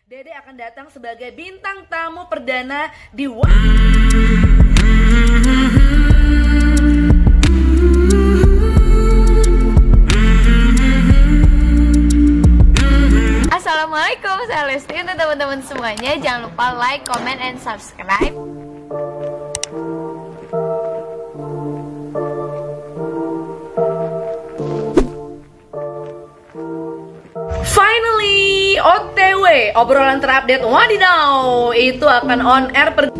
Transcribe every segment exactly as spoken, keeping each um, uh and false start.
Dede akan datang sebagai bintang tamu perdana di Wa- Assalamualaikum, saya Lesti. Untuk teman-teman semuanya, jangan lupa like, comment, and subscribe. Finally, O T W, obrolan terupdate wadidaw, itu akan on air per...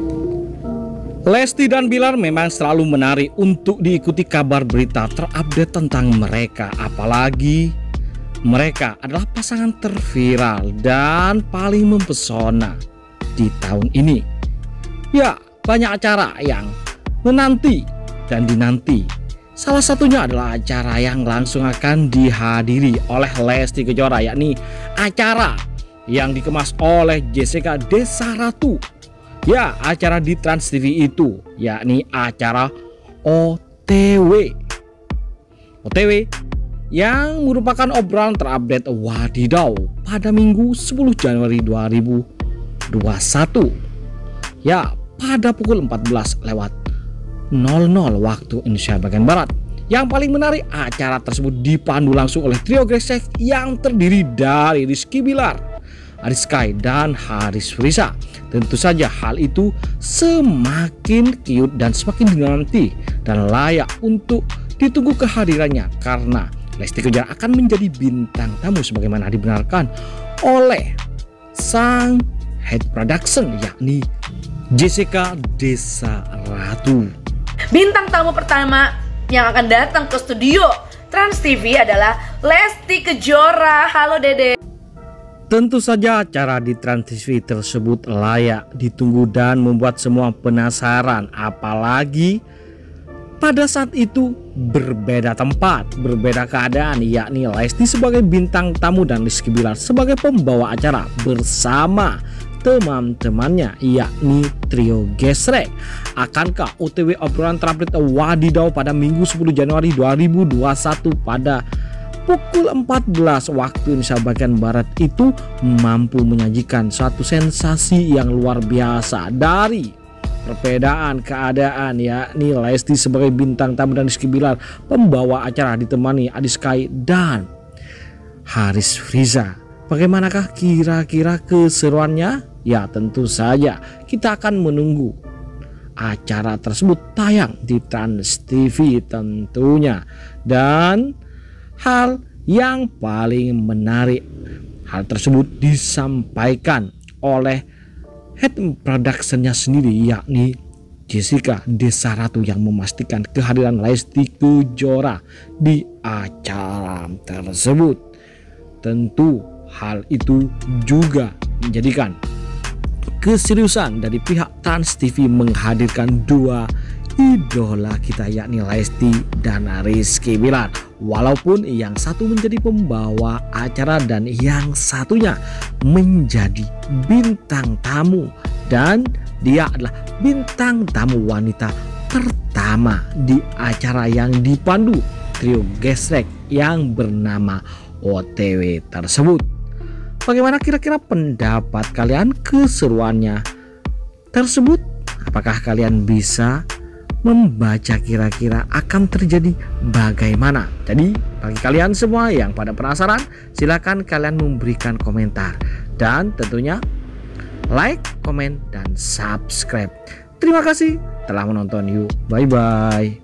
Lesti dan Bilar memang selalu menarik untuk diikuti kabar berita terupdate tentang mereka. Apalagi mereka adalah pasangan terviral dan paling mempesona di tahun ini. Ya, banyak acara yang menanti dan dinanti. Salah satunya adalah acara yang langsung akan dihadiri oleh Lesti Kejora, yakni acara yang dikemas oleh Jessica Desaratu. Ya, acara di Trans T V itu, yakni acara O T W. O T W yang merupakan obrolan terupdate wadidaw pada Minggu sepuluh Januari dua ribu dua puluh satu. Ya, pada pukul empat belas lewat nol nol waktu Indonesia bagian Barat. Yang paling menarik, acara tersebut dipandu langsung oleh trio Gesrek yang terdiri dari Rizky Bilar, Aris Sky, dan Haris Frisa. Tentu saja hal itu semakin cute dan semakin dinanti dan layak untuk ditunggu kehadirannya, karena Lesti Kejora akan menjadi bintang tamu sebagaimana dibenarkan oleh sang head production, yakni Jessica Desaratu. Bintang tamu pertama yang akan datang ke studio Trans T V adalah Lesti Kejora. Halo Dede. Tentu saja acara di Trans T V tersebut layak ditunggu dan membuat semua penasaran. Apalagi pada saat itu berbeda tempat, berbeda keadaan, yakni Lesti sebagai bintang tamu dan Rizky Bilar sebagai pembawa acara bersama teman-temannya, yakni trio Gesrek. Akankah O T W obrolan terupdate wadidaw pada Minggu sepuluh Januari dua ribu dua puluh satu pada pukul empat belas waktu Indonesia bagian Barat itu mampu menyajikan suatu sensasi yang luar biasa? Dari perbedaan keadaan, yakni Lesti sebagai bintang tamu dan Rizky Bilar pembawa acara ditemani Aris Sky dan Haris Friza. Bagaimanakah kira-kira keseruannya? Ya, tentu saja kita akan menunggu acara tersebut tayang di Trans T V tentunya. Dan hal yang paling menarik, hal tersebut disampaikan oleh head productionnya sendiri, yakni Jessica Desaratu, yang memastikan kehadiran Lesti Kejora di acara tersebut. Tentu hal itu juga menjadikan keseriusan dari pihak Trans T V menghadirkan dua idola kita, yakni Lesti dan Rizky Bilar. Walaupun yang satu menjadi pembawa acara dan yang satunya menjadi bintang tamu, dan dia adalah bintang tamu wanita pertama di acara yang dipandu trio Gesrek yang bernama O T W tersebut. Bagaimana kira-kira pendapat kalian keseruannya tersebut? Apakah kalian bisa membaca kira-kira akan terjadi bagaimana? Jadi bagi kalian semua yang pada penasaran, silakan kalian memberikan komentar dan tentunya like, komen, dan subscribe. Terima kasih telah menonton. Yuk, bye bye.